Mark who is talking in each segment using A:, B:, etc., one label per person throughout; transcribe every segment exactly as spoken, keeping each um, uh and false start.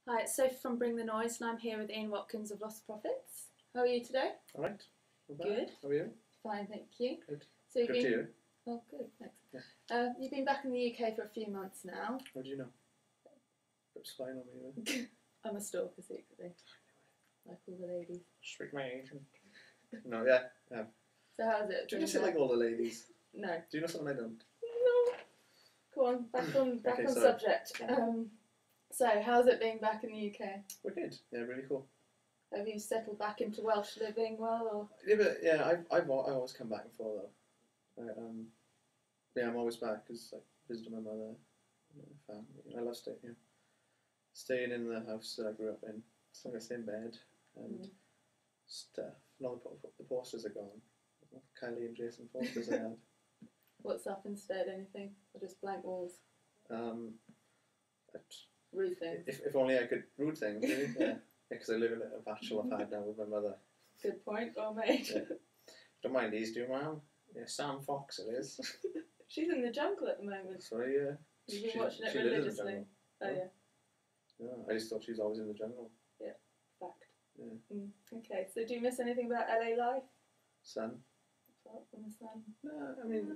A: Hi, it's Sophie from Bring the Noise, and I'm here with Ian Watkins of Lost Profits. How are you today?
B: All right.
A: Good.
B: How are you?
A: Fine, thank you.
B: Good.
A: So you've
B: Good
A: been...
B: to you.
A: Oh, good, thanks.
B: Yeah.
A: Uh, you've been back in the U K for a few months now.
B: How do you know? Put spying on me then.
A: I'm a stalker secretly, like all the ladies.
B: Streak my agent. No, yeah, yeah.
A: So how's it?
B: Do you just like all the ladies?
A: No.
B: Do you know something I don't?
A: No. Go on, back on back
B: Okay,
A: on
B: sorry.
A: subject. Um, so how's it being back in the U K?
B: We're good. Yeah, really cool.
A: Have you settled back into Welsh living well, or?
B: Yeah, but yeah, I've I've al- I always come back and forth though. I, um, yeah, I'm always back because like visiting my mother, my family. I love staying here. Staying in the house that I grew up in. It's like I stay in bed and
A: Mm.
B: stuff. No, the, po- the posters are gone. Kylie and Jason posters I had.
A: What's up instead? Anything? Or just blank walls?
B: Um,
A: Rude things.
B: if, if only I could root things, really. Yeah, because I live in a bachelor pad now with my mother.
A: Good point, well made.
B: Yeah. Don't mind these, do you, Mum? Yeah, Sam Fox it is.
A: She's in the jungle at the moment.
B: So yeah,
A: You've been
B: she,
A: watching it
B: she lives in the
A: religiously.
B: jungle.
A: Oh yeah,
B: Yeah, I just thought she was always in the jungle.
A: fact.
B: Yeah.
A: Mm. Okay, so do you miss anything about L A life?
B: Sun?
A: Apart from the sun.
B: No, I mean,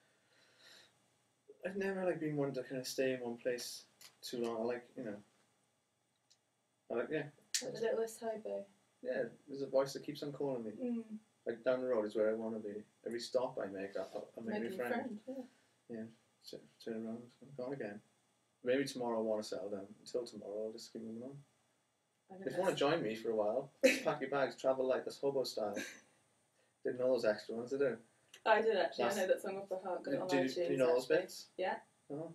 B: I've never like been one to kind of stay in one place too long. I like, you know, I like, yeah,
A: Like the littlest hobo.
B: yeah. There's a voice that keeps on calling me.
A: Mm.
B: Like down the road is where I want to be. Every stop I make, I'll, I'll make
A: Making
B: a
A: a
B: friend.
A: friend, yeah.
B: Yeah, t- turn around, I'm gone again. Maybe tomorrow I want to settle down. Until tomorrow, I'll just keep moving on.
A: I think
B: If you want to join me for a while, pack your bags, travel like this hobo style. Didn't know those extra ones, did you?
A: I did actually.
B: That's-
A: I know that song off the heart. Got it on
B: Did you,
A: iTunes.
B: do you know those
A: actually.
B: bits?
A: Yeah.
B: Oh.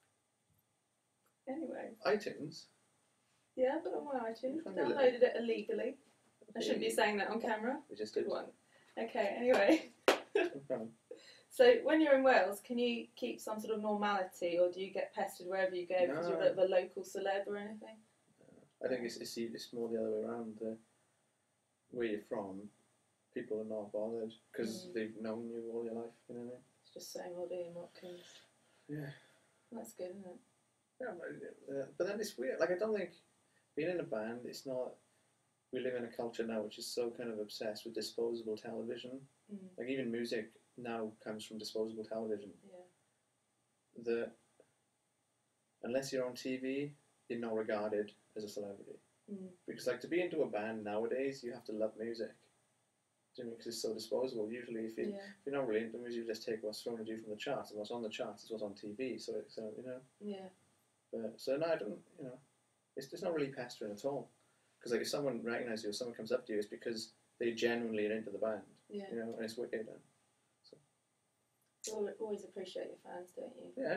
A: Anyway.
B: iTunes?
A: Yeah, I've got it on my iTunes.
B: Find your
A: Downloaded it illegally. I shouldn't be saying that on camera.
B: We just
A: Good
B: did.
A: one. Okay. Anyway.
B: Okay.
A: So when you're in Wales, can you keep some sort of normality, or do you get pestered wherever you go because
B: No.
A: you're a, a local celeb or anything?
B: I think it's, it's it's more the other way around. The, where you're from, people are not bothered because
A: Mm.
B: they've known you all your life. You know what
A: It's just saying old Ian Watkins.
B: I mean? Yeah.
A: That's good, isn't it?
B: Yeah, but, uh, but then it's weird. Like I don't think being in a band, it's not. We live in a culture now which is so kind of obsessed with disposable television.
A: Mm.
B: Like even music now comes from disposable television.
A: Yeah.
B: The unless you're on T V, you're not regarded as a celebrity.
A: Mm.
B: Because like to be into a band nowadays, you have to love music. Do you know what I mean? Because it's so disposable. Usually, if, you,
A: Yeah.
B: if you're not really into music, you just take what's thrown at you from the charts, and what's on the charts is what's on T V. So, so you know.
A: Yeah.
B: But, so no, I don't. You know, it's it's not really pestering at all. Because like if someone recognises you, or someone comes up to you, it's because they genuinely are into the band.
A: Yeah.
B: You know, and it's wicked. And,
A: You al- always appreciate your fans, don't you?
B: yeah.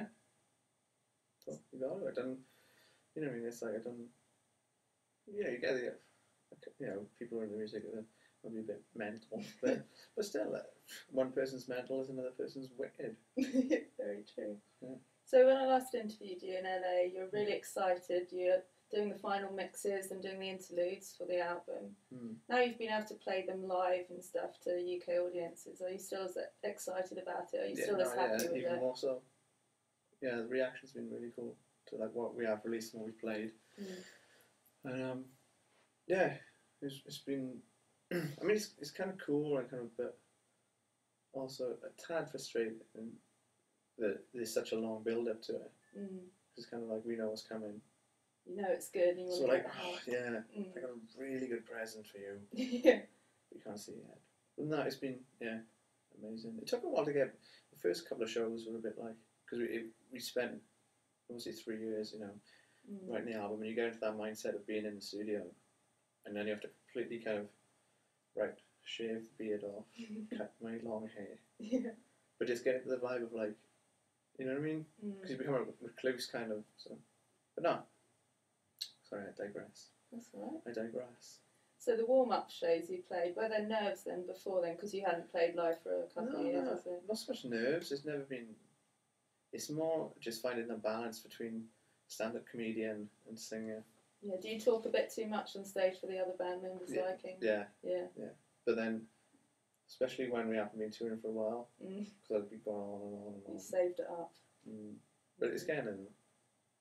B: So you got it. I don't. You know what I mean? It's like I don't. Yeah, you get it. You know, people are in the music that are maybe a bit mental, but but still, uh, one person's mental is another person's wicked.
A: Very true.
B: Yeah.
A: So when I last interviewed you in L A, you were really excited. You're doing the final mixes and doing the interludes for the album.
B: Hmm.
A: Now you've been able to play them live and stuff to U K audiences. Are you still as excited about it? Are you
B: Yeah,
A: still
B: no,
A: as happy
B: yeah,
A: with
B: even
A: it?
B: more so. Yeah, the reaction's been really cool to like what we have released and what we've played,
A: Mm.
B: and um, yeah, it's, it's been. I mean, it's it's kind of cool and kind of, but also a tad frustrating that there's such a long build up to it.
A: Mm.
B: It's kind of like we know what's coming,
A: You know it's good. And you want
B: so
A: to
B: like,
A: get
B: oh,
A: it
B: yeah,
A: Mm.
B: I got a really good present for you.
A: yeah.
B: But you can't see it yet. But no, it's been yeah, amazing. It took a while to get. The first couple of shows were a bit like because we it, we spent obviously three years, you know,
A: Mm.
B: writing the album, and you get into that mindset of being in the studio, and then you have to completely kind of right shave the beard off, cut my long hair,
A: Yeah.
B: but just get into the vibe of like, you know what I mean? Because you
A: Mm.
B: become a recluse kind of. So, but no, sorry, I digress.
A: That's all right.
B: I digress.
A: So the warm-up shows you played, were there nerves then before then? Because you hadn't played live for a couple
B: No,
A: of years,
B: no,
A: has it?
B: not so much nerves. It's never been. It's more just finding the balance between stand-up comedian and singer.
A: Yeah. Do you talk a bit too much on stage for the other band members'
B: Yeah.
A: liking?
B: Yeah,
A: Yeah.
B: but then, especially when we haven't been touring for a while,
A: Mm.
B: because I'd be going on and on and
A: You
B: on.
A: saved it up.
B: Mm. But it's getting in.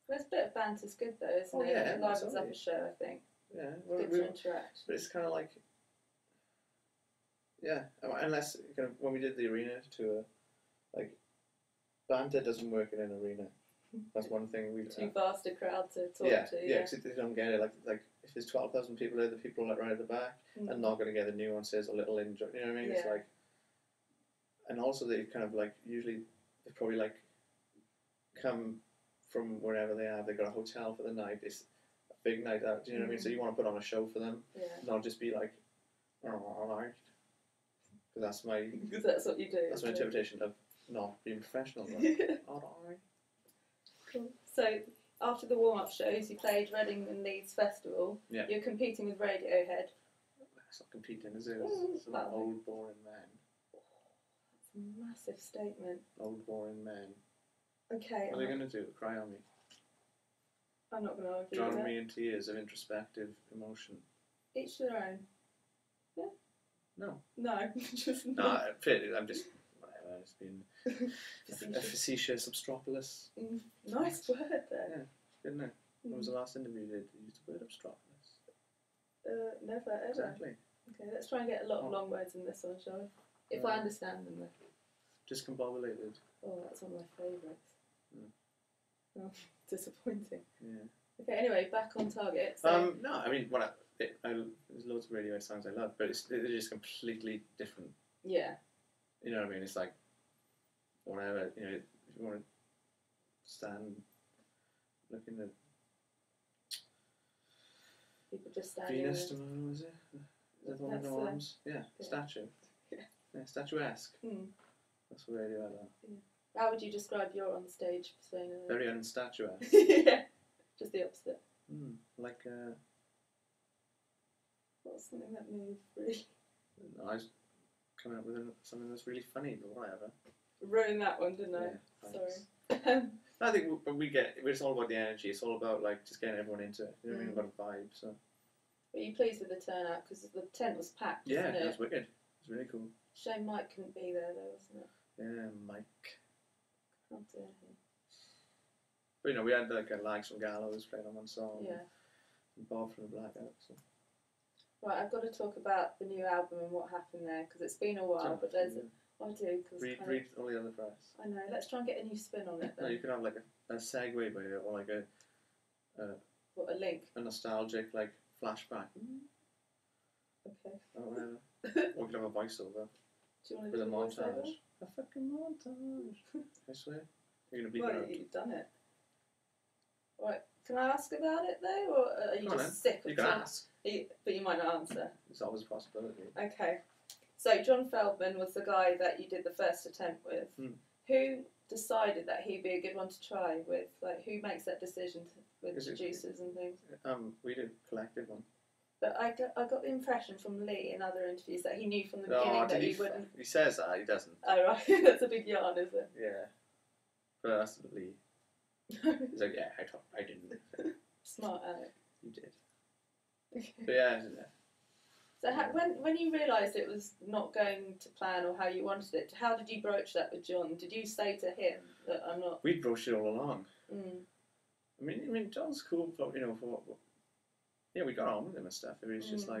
A: There's a bit of banter's good though, isn't
B: Oh,
A: it?
B: yeah,
A: It livens up
B: absolutely.
A: a show, I think.
B: Yeah, well,
A: Good
B: we,
A: to interact.
B: but it's kind of like, yeah, unless kind of when we did the arena tour, like banter doesn't work in an arena. That's one thing we.
A: Too vast a crowd to talk
B: yeah,
A: to.
B: yeah,
A: Yeah,
B: because they don't get it. Like, like if there's twelve thousand people there, the people like right at the back
A: mm.
B: are not going to get the nuances, a little enjoy. You know what I mean? It's
A: Yeah.
B: like, and also they kind of like usually they probably like come from wherever they are. They got a hotel for the night. It's a big night out. Do you know what I mean? So you want to put on a show for them,
A: Yeah.
B: not just be like, oh, all right. Because that's my
A: Because that's what you do.
B: that's my
A: isn't it?
B: interpretation of not being professional. Like, all right.
A: Cool. So after the warm-up shows, you played Reading and Leeds Festival.
B: Yeah.
A: You're competing with Radiohead.
B: It's not competing, is it?
A: Mm,
B: It's some
A: well.
B: old boring men.
A: That's a massive statement.
B: Old boring men.
A: Okay.
B: What are they
A: I'm,
B: going to do? Cry on me?
A: I'm not going to argue
B: Drown
A: with
B: me
A: that.
B: in tears of introspective emotion?
A: Each their own.
B: No.
A: No, just
B: No,
A: not.
B: I- fit- I'm just, whatever, it's been a
A: Facetious.
B: facetious obstropolis.
A: Mm, nice word there.
B: Yeah, didn't it? When was
A: Mm.
B: the last interview you did? You used the word obstropolis.
A: Uh, never ever.
B: Exactly.
A: Okay, let's try and get a lot of
B: Oh.
A: long words in this one, shall we? If
B: Yeah.
A: I understand them, though.
B: Discombobulated.
A: Oh, that's one of my favourites.
B: Mm.
A: Oh, disappointing.
B: Yeah.
A: Okay, anyway, back on target. So,
B: Um, no, I mean, what I, it, I, there's loads of Radiohead songs I love, but it's, they're just completely different.
A: yeah.
B: You know what I mean? It's like, whatever, you know, if you want to stand looking at
A: People just standing
B: Venus
A: there.
B: tomorrow, is it? Is that the one with
A: That's,
B: no
A: uh,
B: arms? Yeah,
A: yeah.
B: statue.
A: Yeah.
B: Yeah, statuesque.
A: Hmm.
B: That's what Radiohead are.
A: How would you describe your on stage persona?
B: Very unstatuesque.
A: yeah. Just the opposite.
B: mm, like, uh,
A: What's something that moved really?
B: I was coming up with something that's really funny, but whatever.
A: Ruined that one, didn't I?
B: Yeah, thanks.
A: Sorry.
B: I think we, we get, it's all about the energy. It's all about like just getting everyone into it. You know what I mean?
A: Mm.
B: About a vibe. So
A: Were you pleased with the turnout? Because the tent was packed,
B: yeah,
A: wasn't it?
B: that's wicked. It's really cool.
A: Shame Mike couldn't be there though, wasn't it?
B: Yeah, Mike.
A: How dare he?
B: But you know, we had like a Lags from Gallows playing on one song.
A: Yeah.
B: And Bob from the Blackout. So.
A: Right, I've got to talk about the new album and what happened there because it's been a while, but there's
B: yeah.
A: I do because
B: read read all the other press.
A: I know. Let's try and get a new spin on it.
B: No,
A: Then.
B: you could have like a, a segue by it, or like a uh,
A: What a link.
B: a nostalgic like flashback.
A: Okay.
B: Or whatever. Or you could have a voiceover
A: Do you want to
B: with
A: do
B: a
A: the voiceover?
B: montage. A fucking montage. I swear. You're gonna be
A: Well,
B: there.
A: you've done it. Right. Can I ask about it though, or are you
B: Come on,
A: just sick of
B: You can
A: John?
B: ask.
A: You- But you might not answer.
B: It's always a possibility.
A: Okay. So John Feldman was the guy that you did the first attempt with.
B: Hmm.
A: Who decided that he'd be a good one to try with? Like, who makes that decision to, with
B: Is it-
A: producers and things?
B: Um, we did a collective one.
A: But I got, I got the impression from Lee in other interviews that he knew from the
B: No,
A: beginning that
B: did
A: he
B: he,
A: wouldn't.
B: he says that, he doesn't.
A: Oh right, that's a big yarn, is it?
B: Yeah. But that's Lee. He's like, yeah, I, thought, I didn't.
A: Smart Alec.
B: You did. But yeah,
A: So how, when when you realised it was not going to plan or how you wanted it, how did you broach that with John? Did you say to him that I'm not?
B: we broached it all along.
A: Mm,
B: I mean, I mean, John's cool for, you know, for what, yeah, we got on with him and stuff. It was just
A: Mm.
B: like,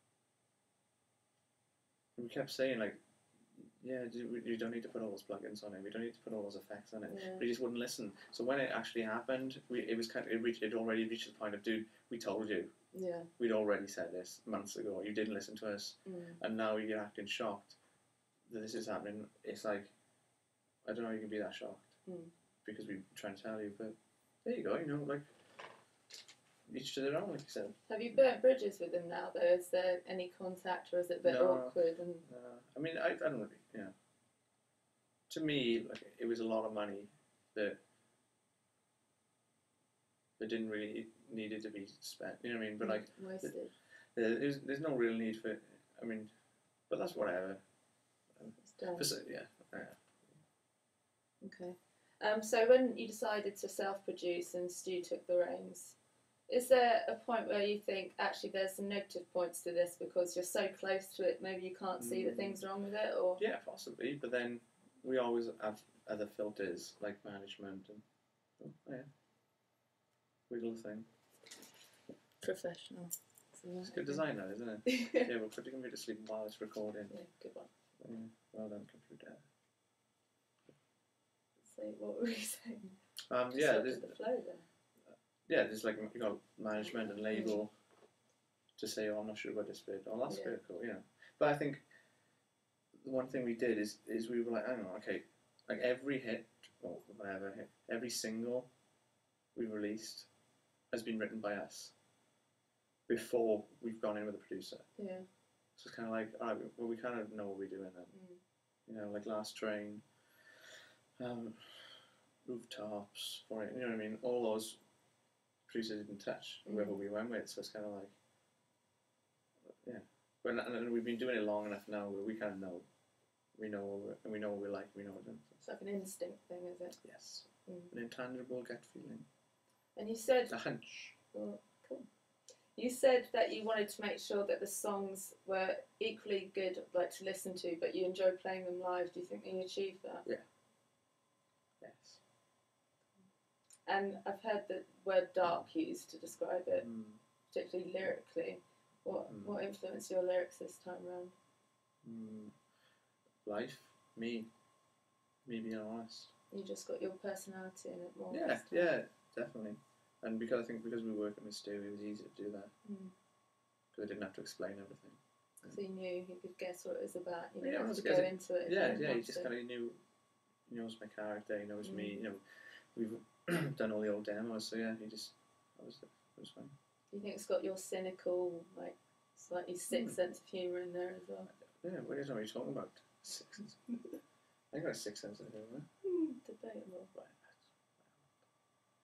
B: we kept saying, like, yeah, you you don't need to put all those plugins on it. We don't need to put all those effects on it.
A: yeah.
B: But he just wouldn't listen. So when it actually happened, we it was kind of, it, reached, it already reached the point of, dude, we told you.
A: Yeah.
B: We'd already said this months ago. You didn't listen to us.
A: Mm.
B: And now you're acting shocked that this is happening. It's like, I don't know how you can be that shocked.
A: Mm.
B: Because we're trying to tell you, but there you go, you know, like, each to their own, like you said.
A: Have you burnt bridges with him now though? Is there any contact or is it a bit
B: No.
A: awkward? And
B: Uh, I mean, I, I don't really, you know. To me, like, it was a lot of money that that didn't really needed to be spent. You know what I mean? But like,
A: wasted.
B: there- there's there's no real need for. I mean, but that's whatever.
A: It's done.
B: For, so- yeah, yeah.
A: Okay. Um, so when you decided to self-produce and Stu took the reins, is there a point where you think actually there's some negative points to this because you're so close to it, maybe you can't see the
B: Mm.
A: things wrong with it, or
B: Yeah, possibly. But then we always have other filters like management and oh, yeah. wiggle thing.
A: Professional.
B: It's good design, that, isn't it?
A: yeah,
B: Yeah, we'll put the computer to sleep while it's recording.
A: good one.
B: Yeah, well done, computer.
A: So what were you saying?
B: Um,
A: Just
B: yeah,
A: look
B: there's,
A: at the flow there.
B: yeah, there's like you got management and label to say, oh, I'm not sure about this bit. Oh, that's
A: Yeah.
B: very cool, yeah. But I think the one thing we did is is we were like, hang on, okay, like every hit or whatever hit, every single we've released has been written by us before we've gone in with a producer.
A: Yeah.
B: So it's kind of like, all right, well, we kind of know what we're doing then.
A: Mm.
B: You know, like Last Train, um, Rooftops, for it, you know what I mean? All those producers didn't touch whoever
A: Mm.
B: we went with, so it's kind of like, yeah. But and, and we've been doing it long enough now where we kind of know, we know what we're, and we know what we like, we know what we're doing.
A: It's like an instinct thing, is it?
B: Yes,
A: Mm.
B: an intangible gut feeling,
A: And you said,
B: a hunch.
A: well, cool. You said that you wanted to make sure that the songs were equally good, like to listen to, but you enjoy playing them live. Do you think you achieved that?
B: Yes.
A: And I've heard the word dark used to describe it,
B: Mm.
A: particularly lyrically. What
B: Mm.
A: what influenced your lyrics this time round?
B: Mm. Life, me, me being honest.
A: You just got your personality in it more.
B: Yeah,
A: this time.
B: yeah, definitely. And because I think because we were working with Stu, it was easy to do that
A: Mm.
B: because I didn't have to explain everything.
A: So you knew you could guess what it was about. You
B: Yeah,
A: didn't
B: I
A: have
B: was
A: to go
B: guessing-
A: into it. if
B: Yeah,
A: didn't
B: yeah. He
A: want
B: just
A: to.
B: kind of knew, he knows my character. He knows me.
A: Mm.
B: You know, we've done all the old demos, so yeah, he just that was it. It was fine.
A: Do you think it's got your cynical, like slightly sick
B: Mm.
A: sense of humour in there as well?
B: Yeah, what is what are you talking about? Six. I got a sixth sense of humour.
A: Mm, debatable.
B: Right.